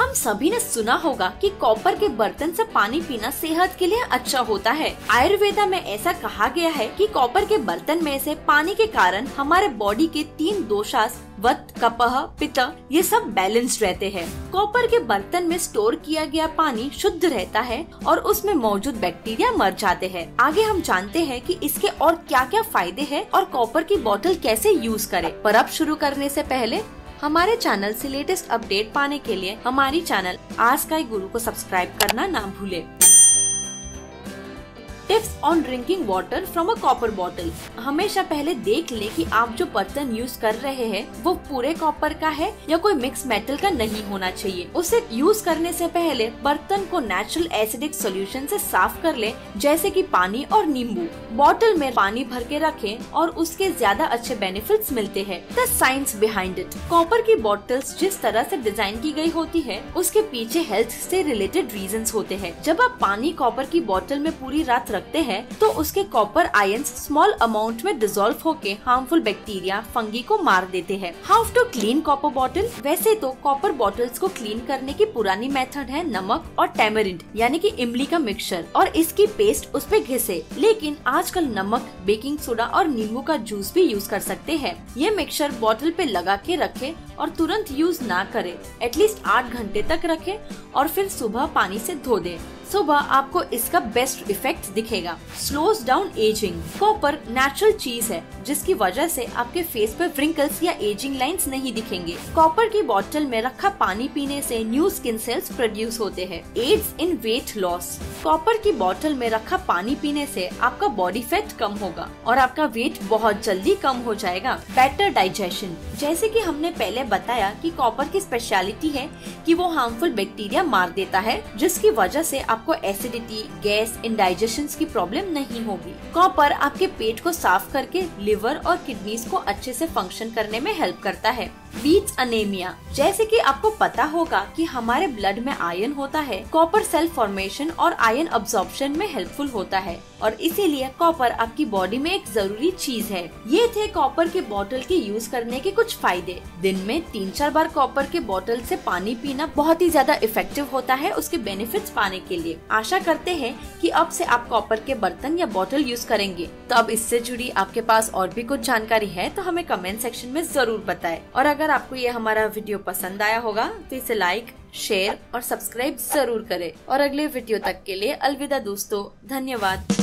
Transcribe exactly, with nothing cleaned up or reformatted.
हम सभी ने सुना होगा कि कॉपर के बर्तन से पानी पीना सेहत के लिए अच्छा होता है। आयुर्वेदा में ऐसा कहा गया है कि कॉपर के बर्तन में से पानी के कारण हमारे बॉडी के तीन दोषास वत, कपह, पित्त ये सब बैलेंस्ड रहते हैं। कॉपर के बर्तन में स्टोर किया गया पानी शुद्ध रहता है और उसमें मौजूद बैक्टीरिया मर जाते हैं। आगे हम जानते हैं कि इसके और क्या क्या फायदे हैं और कॉपर की बोतल कैसे यूज करें। पर अब शुरू करने से पहले हमारे चैनल से लेटेस्ट अपडेट पाने के लिए हमारी चैनल आस्क आई गुरु को सब्सक्राइब करना ना भूले। Tips on drinking water from a copper bottle. हमेशा पहले देख ले कि आप जो बर्तन यूज कर रहे हैं वो पूरे कॉपर का है या कोई मिक्स मेटल का नहीं होना चाहिए। उसे यूज करने से पहले बर्तन को नेचुरल एसिडिक सॉल्यूशन से साफ कर ले, जैसे कि पानी और नींबू। बॉटल में पानी भर के रखें और उसके ज्यादा अच्छे बेनिफिट्स मिलते हैं। The science behind it. Copper की बॉटल्स जिस तरह से डिजाइन की गई होती है उसके पीछे हेल्थ से रिलेटेड रीजंस होते हैं। जब आप पानी कॉपर की बॉटल में पूरी रात रखते हैं तो उसके कॉपर आयंस स्मॉल अमाउंट में डिसॉल्व होके हार्मफुल बैक्टीरिया, फंगी को मार देते हैं। How to clean copper bottle. वैसे तो कॉपर बॉटल्स को क्लीन करने की पुरानी मेथड है नमक और टैमरिंड यानी कि इमली का मिक्सचर और इसकी पेस्ट उस पे घिसे, लेकिन आजकल नमक, बेकिंग सोडा और नींबू का जूस भी यूज कर सकते हैं। ये मिक्सचर बॉटल पे लगा के रखे और तुरंत यूज ना करें। एटलीस्ट आठ घंटे तक रखें और फिर सुबह पानी से धो दें। सुबह आपको इसका बेस्ट इफेक्ट दिखेगा। Slows down ageing. Copper natural चीज है जिसकी वजह से आपके फेस पे व्रिंकल्स या एजिंग लाइंस नहीं दिखेंगे। कॉपर की बोतल में रखा पानी पीने से न्यू स्किन सेल्स प्रोड्यूस होते हैं। Aids in weight loss. Copper की बोतल में रखा पानी पीने से आपका बॉडी फैट कम होगा और आपका वेट बहुत जल्दी कम हो जाएगा। Better digestion. जैसे कि हमने पहले बताया कि कॉपर की स्पेशलिटी है कि वो हार्मफुल बैक्टीरिया मार देता है, जिसकी वजह से आपको एसिडिटी, गैस, इंडाइजेशन की प्रॉब्लम नहीं होगी। कॉपर आपके पेट को साफ करके लिवर और किडनीज को अच्छे से फंक्शन करने में हेल्प करता है। Beats anaemia. जैसे कि आपको पता होगा कि हमारे ब्लड में आयरन होता है, कॉपर सेल फॉर्मेशन और आयरन अब्सॉर्प्शन में हेल्पफुल होता है और इसीलिए कॉपर आपकी बॉडी में एक जरूरी चीज है। ये थे कॉपर के बोतल के यूज करने के कुछ फायदे। दिन में तीन चार बार कॉपर के बोतल से पानी पीना बहुत ही ज्यादा इफेक्टिव होता है उसके बेनिफिट्स पाने के लिए। आशा करते हैं कि अब से आप कॉपर के बर्तन या बोतल यूज करेंगे। तो अब इससे जुड़ी आपके पास और भी कुछ जानकारी है तो हमें कमेंट सेक्शन में जरूर बताएं। और अगर आपको ये हमारा वीडियो पसंद आया होगा तो इसे लाइक, शेयर और सब्सक्राइब जरूर करें। और अगले वीडियो तक के लिए अलविदा दोस्तों, धन्यवाद।